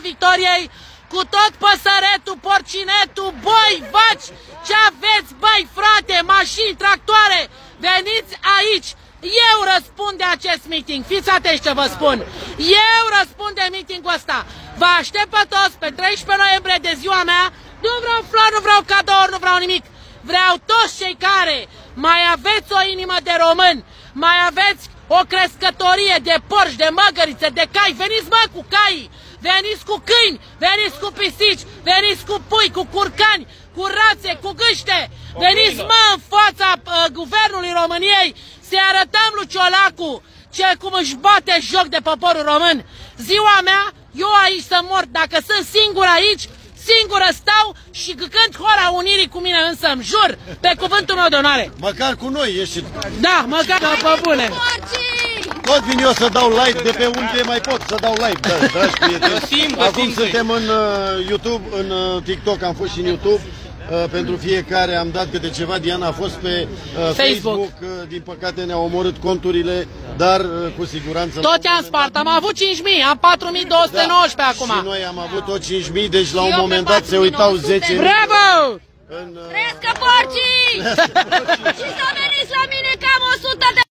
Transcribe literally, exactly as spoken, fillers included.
Victoriei, cu tot păsăretul, porcinetul, boi, vaci, ce aveți, băi, frate, mașini, tractoare, veniți aici. Eu răspund de acest meeting, fiți atenți ce vă spun. Eu răspund de meetingul ăsta. Vă aștept pe toți pe treisprezece noiembrie de ziua mea. Nu vreau flori, nu vreau cadouri, nu vreau nimic. Vreau toți cei care mai aveți o inimă de român, mai aveți o crescătorie de porci, de măgărițe, de cai, veniți mă cu caii, veniți cu câini, veniți cu pisici, veniți cu pui, cu curcani, cu rațe, cu gâște, veniți mă în fața uh, Guvernului României să arătăm lui Ciolacu ce cum își bate joc de poporul român. Ziua mea, eu aici să mor, dacă sunt singur aici, singură stau și cânt Hora Unirii cu mine însă, îmi jur, pe cuvântul meu de onoare. Măcar cu noi ești. Da, măcar pe bune. Tot vin eu să dau like de pe unde mai pot să dau like, da, dragi prieteni. Acum suntem în uh, YouTube, în uh, TikTok, am fost și în YouTube. Uh, pentru fiecare am dat câte ceva. Diana a fost pe uh, Facebook, Facebook. Uh, din păcate ne-au omorât conturile, dar uh, cu siguranță... Tot i-am spart, am avut cinci mii, am patru mii două sute nouăsprezece da, acum. Și noi am avut tot cinci mii, deci la un moment dat se uitau zece mii. Bravo! În, uh... Trăiască porcii! Și să veniți la mine că am o sută de